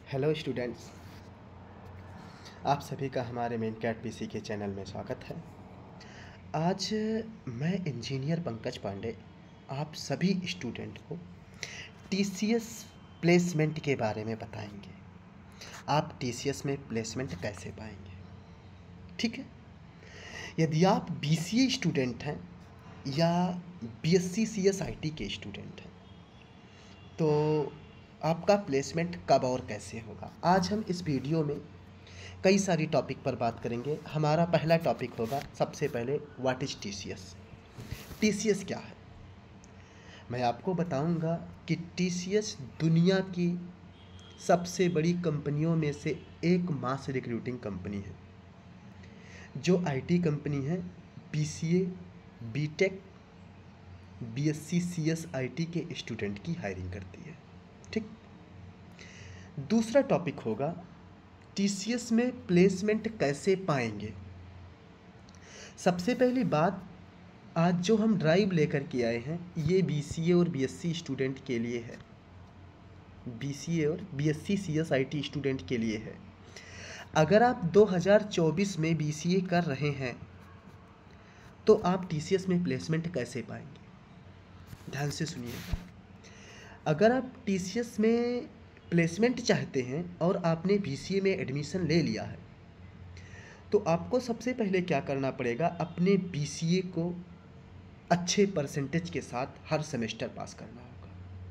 Hello students, आप सभी का हमारे मेन कैट पीसी के चैनल में स्वागत है। आज मैं इंजीनियर पंकज पांडे आप सभी स्टूडेंट को टीसीएस प्लेसमेंट के बारे में बताएंगे। आप टीसीएस में प्लेसमेंट कैसे पाएंगे, ठीक है। यदि आप बीसीए स्टूडेंट हैं या बीएससी सीएस आईटी के स्टूडेंट हैं तो आपका प्लेसमेंट कब और कैसे होगा, आज हम इस वीडियो में कई सारी टॉपिक पर बात करेंगे। हमारा पहला टॉपिक होगा सबसे पहले व्हाट इज़ टीसीएस। टीसीएस क्या है, मैं आपको बताऊंगा कि टीसीएस दुनिया की सबसे बड़ी कंपनियों में से एक मास रिक्रूटिंग कंपनी है, जो आईटी कंपनी है। BCA, BTech, BSc CS IT के स्टूडेंट की हायरिंग करती है, ठीक। दूसरा टॉपिक होगा टीसीएस में प्लेसमेंट कैसे पाएंगे। सबसे पहली बात, आज जो हम ड्राइव लेकर के आए हैं ये बीसीए और बीएससी स्टूडेंट के लिए है, बीसीए और बीएससी सीएस आईटी स्टूडेंट के लिए है। अगर आप 2024 में बीसीए कर रहे हैं तो आप टीसीएस में प्लेसमेंट कैसे पाएंगे, ध्यान से सुनिएगा। अगर आप टीसीएस में प्लेसमेंट चाहते हैं और आपने बीसीए में एडमिशन ले लिया है तो आपको सबसे पहले क्या करना पड़ेगा, अपने बीसीए को अच्छे परसेंटेज के साथ हर सेमेस्टर पास करना होगा।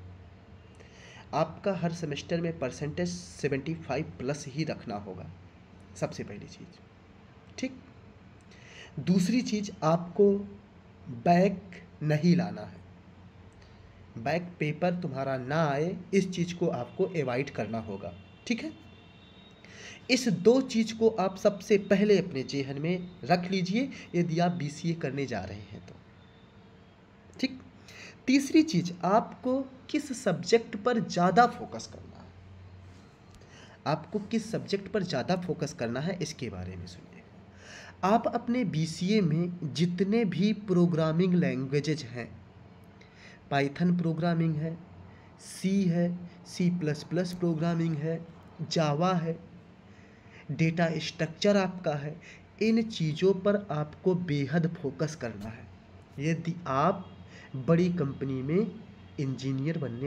आपका हर सेमेस्टर में परसेंटेज 75 प्लस ही रखना होगा, सबसे पहली चीज़, ठीक। दूसरी चीज़, आपको बैक नहीं लाना है, बैक पेपर तुम्हारा ना आए, इस चीज़ को आपको अवॉइड करना होगा, ठीक है। इस दो चीज़ को आप सबसे पहले अपने जेहन में रख लीजिए यदि आप बीसीए करने जा रहे हैं तो, ठीक। तीसरी चीज़, आपको किस सब्जेक्ट पर ज़्यादा फोकस करना है, आपको किस सब्जेक्ट पर ज़्यादा फोकस करना है इसके बारे में सुनिए। आप अपने बीसीए में जितने भी प्रोग्रामिंग लैंग्वेजेज हैं, पाइथन प्रोग्रामिंग है, सी है, सी प्लस प्लस प्रोग्रामिंग है, जावा है, डेटा स्ट्रक्चर आपका है, इन चीज़ों पर आपको बेहद फोकस करना है यदि आप बड़ी कंपनी में इंजीनियर बनने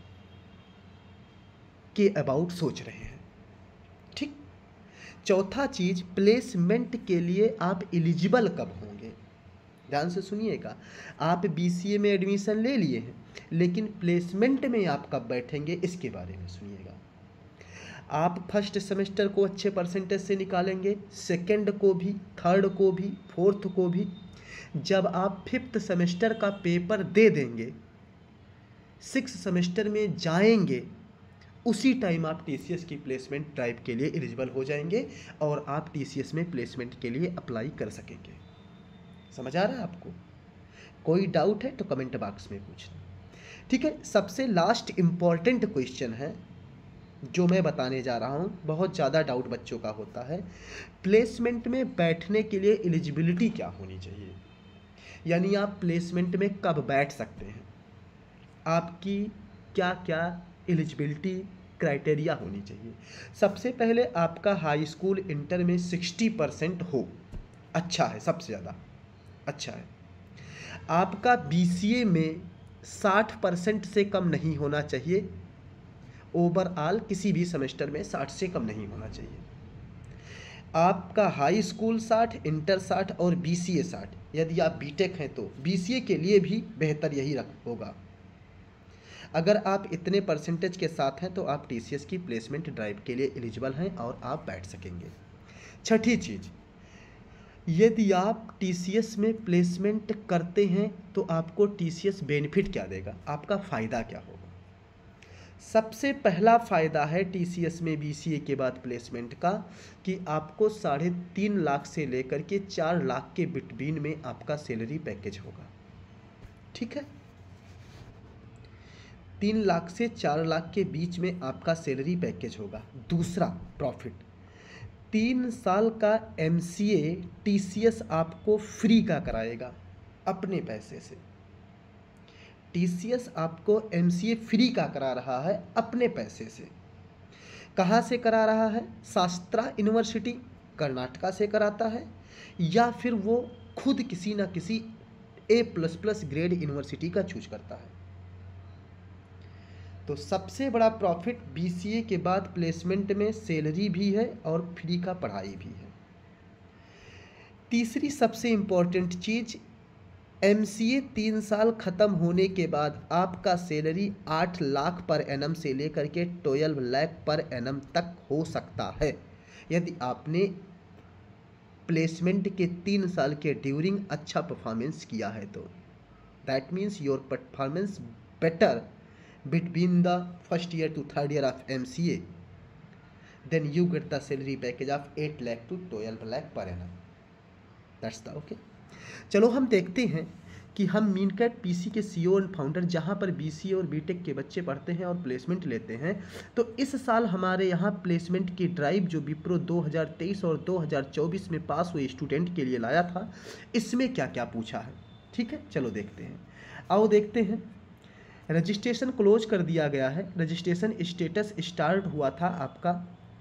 के अबाउट सोच रहे हैं, ठीक। चौथा चीज़, प्लेसमेंट के लिए आप एलिजिबल कब होंगे, ध्यान से सुनिएगा। आप बीसीए में एडमिशन ले लिए हैं लेकिन प्लेसमेंट में आप कब बैठेंगे इसके बारे में सुनिएगा। आप फर्स्ट सेमेस्टर को अच्छे परसेंटेज से निकालेंगे, सेकंड को भी, थर्ड को भी, फोर्थ को भी। जब आप फिफ्थ सेमेस्टर का पेपर दे देंगे, सिक्स सेमेस्टर में जाएंगे, उसी टाइम आप टीसीएस की प्लेसमेंट ड्राइव के लिए एलिजिबल हो जाएंगे और आप टीसीएस में प्लेसमेंट के लिए अप्लाई कर सकेंगे। समझ आ रहा है आपको? कोई डाउट है तो कमेंट बॉक्स में पूछना, ठीक है। सबसे लास्ट इम्पॉर्टेंट क्वेश्चन है जो मैं बताने जा रहा हूँ, बहुत ज़्यादा डाउट बच्चों का होता है। प्लेसमेंट में बैठने के लिए एलिजिबिलिटी क्या होनी चाहिए, यानी आप प्लेसमेंट में कब बैठ सकते हैं, आपकी क्या क्या एलिजिबिलिटी क्राइटेरिया होनी चाहिए। सबसे पहले आपका हाई स्कूल इंटर में 60% हो, अच्छा है, सबसे ज़्यादा अच्छा है। आपका बीसीए में 60% से कम नहीं होना चाहिए, ओवरऑल किसी भी सेमेस्टर में 60 से कम नहीं होना चाहिए। आपका हाई स्कूल 60, इंटर 60 और बीसीए 60। यदि आप बीटेक हैं तो बीसीए के लिए भी बेहतर यही होगा। अगर आप इतने परसेंटेज के साथ हैं तो आप टीसीएस की प्लेसमेंट ड्राइव के लिए एलिजिबल हैं और आप बैठ सकेंगे। छठी चीज़, यदि आप टीसीएस में प्लेसमेंट करते हैं तो आपको टीसीएस बेनिफिट क्या देगा, आपका फ़ायदा क्या होगा। सबसे पहला फ़ायदा है टीसीएस में बीसीए के बाद प्लेसमेंट का कि आपको 3.5 लाख से लेकर के 4 लाख के बिटवीन में आपका सैलरी पैकेज होगा, ठीक है। 3 लाख से 4 लाख के बीच में आपका सैलरी पैकेज होगा। दूसरा प्रॉफिट, 3 साल का एमसीए टीसीएस आपको फ्री का कराएगा अपने पैसे से। टीसीएस आपको एमसीए फ्री का करा रहा है अपने पैसे से। कहाँ से करा रहा है? शास्त्रा यूनिवर्सिटी कर्नाटका से कराता है, या फिर वो खुद किसी ना किसी A++ ग्रेड यूनिवर्सिटी का चूज करता है। तो सबसे बड़ा प्रॉफिट BCA के बाद प्लेसमेंट में सैलरी भी है और फ्री का पढ़ाई भी है। तीसरी सबसे इम्पोर्टेंट चीज़, MCA 3 साल ख़त्म होने के बाद आपका सैलरी 8 लाख पर एनम से लेकर के 12 लाख पर एनम तक हो सकता है, यदि आपने प्लेसमेंट के 3 साल के ड्यूरिंग अच्छा परफॉर्मेंस किया है तो। That means your performance better between the first year to third year of MCA, then you get the salary package of 8 lakh to 12 lakh per annum. That's the okay. चलो हम देखते हैं कि हम मीनकैट PC के CEO एंड फाउंडर, जहाँ पर BCA और BTech के बच्चे पढ़ते हैं और प्लेसमेंट लेते हैं, तो इस साल हमारे यहाँ प्लेसमेंट की ड्राइव जो विप्रो 2023 और 2024 में पास हुए स्टूडेंट के लिए लाया था, इसमें क्या क्या पूछा है। ठीक है, चलो देखते हैं। आओ देखते हैं। रजिस्ट्रेशन क्लोज कर दिया गया है। रजिस्ट्रेशन स्टेटस स्टार्ट हुआ था आपका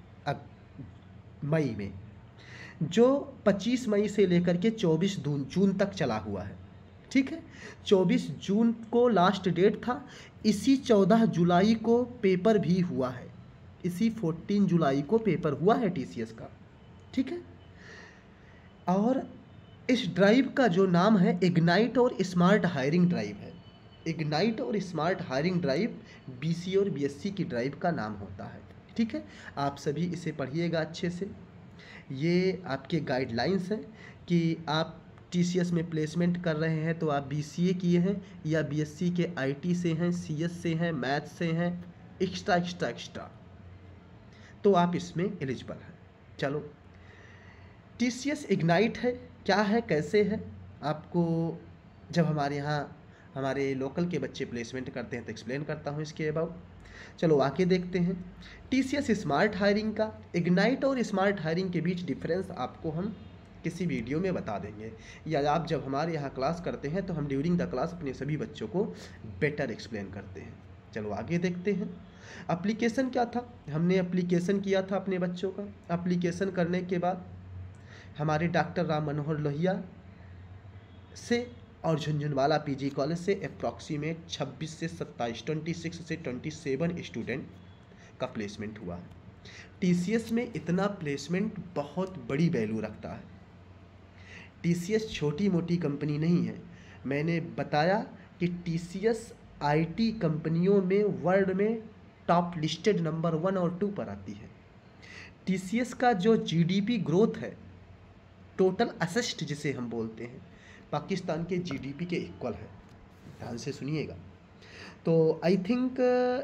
मई में, जो 25 मई से लेकर के 24 जून तक चला हुआ है। ठीक है, 24 जून को लास्ट डेट था। इसी 14 जुलाई को पेपर भी हुआ है। इसी 14 जुलाई को पेपर हुआ है TCS का। ठीक है, और इस ड्राइव का जो नाम है इग्नाइट और स्मार्ट हायरिंग ड्राइव है। इग्नाइट और स्मार्ट हायरिंग ड्राइव BCA और BSc की ड्राइव का नाम होता है। ठीक है, आप सभी इसे पढ़िएगा अच्छे से। ये आपके गाइडलाइंस हैं कि आप TCS में प्लेसमेंट कर रहे हैं तो आप BCA किए हैं या BSc के IT से हैं, CS से हैं, मैथ से हैं, एक्स्ट्रा, तो आप इसमें एलिजिबल हैं। चलो, TCS इग्नाइट है, क्या है, कैसे है, आपको जब हमारे यहाँ हमारे लोकल के बच्चे प्लेसमेंट करते हैं तो एक्सप्लेन करता हूँ इसके अबाउट। चलो आगे देखते हैं। TCS स्मार्ट हायरिंग का, इग्नाइट और स्मार्ट हायरिंग के बीच डिफरेंस आपको हम किसी वीडियो में बता देंगे, या आप जब हमारे यहाँ क्लास करते हैं तो हम ड्यूरिंग द क्लास अपने सभी बच्चों को बेटर एक्सप्लेन करते हैं। चलो आगे देखते हैं। एप्लीकेशन क्या था, हमने एप्लीकेशन किया था अपने बच्चों का। एप्लीकेशन करने के बाद हमारे डॉक्टर राम मनोहर लोहिया से और झुंझुनवाला PG कॉलेज से अप्रॉक्सीमेट 26 से 27, 26 से 27 स्टूडेंट का प्लेसमेंट हुआ है। TCS में इतना प्लेसमेंट बहुत बड़ी वैल्यू रखता है। TCS छोटी मोटी कंपनी नहीं है। मैंने बताया कि TCS IT कंपनियों में वर्ल्ड में टॉप लिस्टेड नंबर 1 और 2 पर आती है। TCS का जो GDP ग्रोथ है, टोटल असेस्ट जिसे हम बोलते हैं, पाकिस्तान के GDP के इक्वल है। ध्यान से सुनिएगा। तो आई थिंक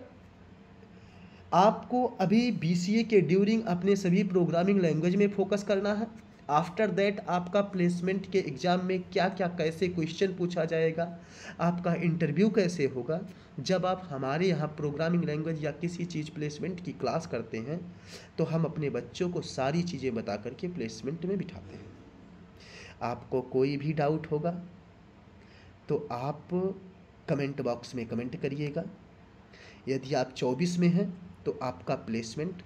आपको अभी BCA के ड्यूरिंग अपने सभी प्रोग्रामिंग लैंग्वेज में फोकस करना है। आफ्टर दैट आपका प्लेसमेंट के एग्ज़ाम में क्या क्या कैसे क्वेश्चन पूछा जाएगा, आपका इंटरव्यू कैसे होगा, जब आप हमारे यहाँ प्रोग्रामिंग लैंग्वेज या किसी चीज़ प्लेसमेंट की क्लास करते हैं तो हम अपने बच्चों को सारी चीज़ें बता करके प्लेसमेंट में बिठाते हैं। आपको कोई भी डाउट होगा तो आप कमेंट बॉक्स में कमेंट करिएगा। यदि आप 24 में हैं तो आपका प्लेसमेंट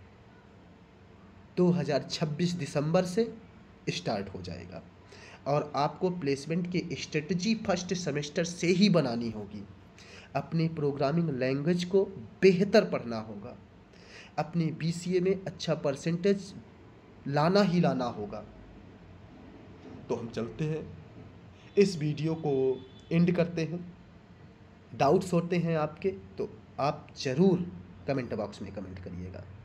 2026 दिसंबर से स्टार्ट हो जाएगा, और आपको प्लेसमेंट की स्ट्रेटजी फर्स्ट सेमेस्टर से ही बनानी होगी। अपनी प्रोग्रामिंग लैंग्वेज को बेहतर पढ़ना होगा, अपने BCA में अच्छा परसेंटेज लाना ही लाना होगा। तो हम चलते हैं, इस वीडियो को एंड करते हैं। डाउट्स होते हैं आपके तो आप ज़रूर कमेंट बॉक्स में कमेंट करिएगा।